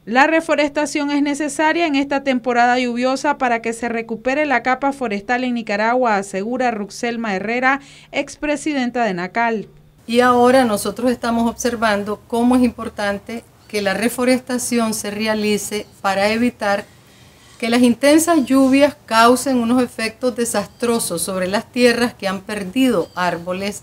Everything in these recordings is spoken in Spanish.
La reforestación es necesaria en esta temporada lluviosa para que se recupere la capa forestal en Nicaragua, asegura Ruxelma Herrera, expresidenta de NACAL. Y ahora nosotros estamos observando cómo es importante que la reforestación se realice para evitar que las intensas lluvias causen unos efectos desastrosos sobre las tierras que han perdido árboles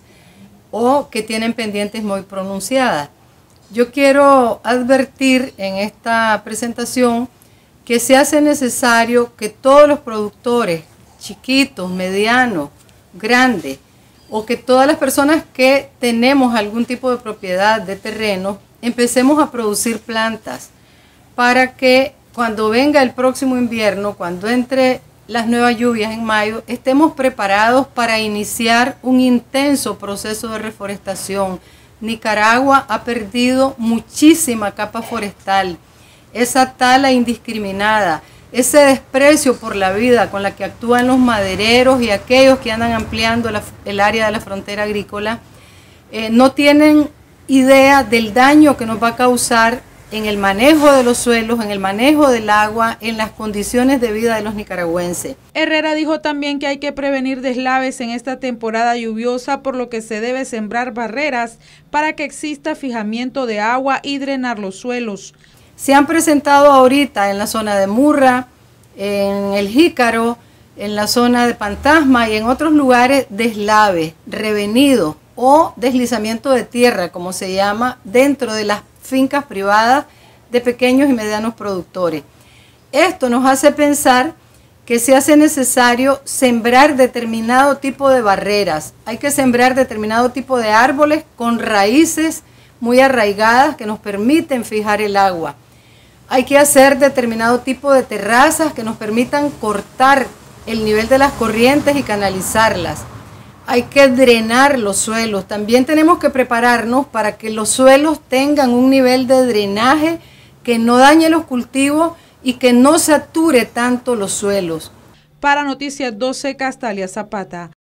o que tienen pendientes muy pronunciadas. Yo quiero advertir en esta presentación que se hace necesario que todos los productores, chiquitos, medianos, grandes, o que todas las personas que tenemos algún tipo de propiedad de terreno, empecemos a producir plantas para que cuando venga el próximo invierno, cuando entre las nuevas lluvias en mayo, estemos preparados para iniciar un intenso proceso de reforestación. Nicaragua ha perdido muchísima capa forestal, esa tala indiscriminada, ese desprecio por la vida con la que actúan los madereros y aquellos que andan ampliando el área de la frontera agrícola, no tienen idea del daño que nos va a causar en el manejo de los suelos, en el manejo del agua, en las condiciones de vida de los nicaragüenses. Herrera dijo también que hay que prevenir deslaves en esta temporada lluviosa, por lo que se debe sembrar barreras para que exista fijamiento de agua y drenar los suelos. Se han presentado ahorita en la zona de Murra, en el Jícaro, en la zona de Pantasma y en otros lugares deslaves, revenidos o deslizamiento de tierra, como se llama, dentro de las fincas privadas de pequeños y medianos productores. Esto nos hace pensar que se hace necesario sembrar determinado tipo de barreras. Hay que sembrar determinado tipo de árboles con raíces muy arraigadas que nos permiten fijar el agua. Hay que hacer determinado tipo de terrazas que nos permitan cortar el nivel de las corrientes y canalizarlas. Hay que drenar los suelos. También tenemos que prepararnos para que los suelos tengan un nivel de drenaje que no dañe los cultivos y que no sature tanto los suelos. Para Noticias 12, Castalia Zapata.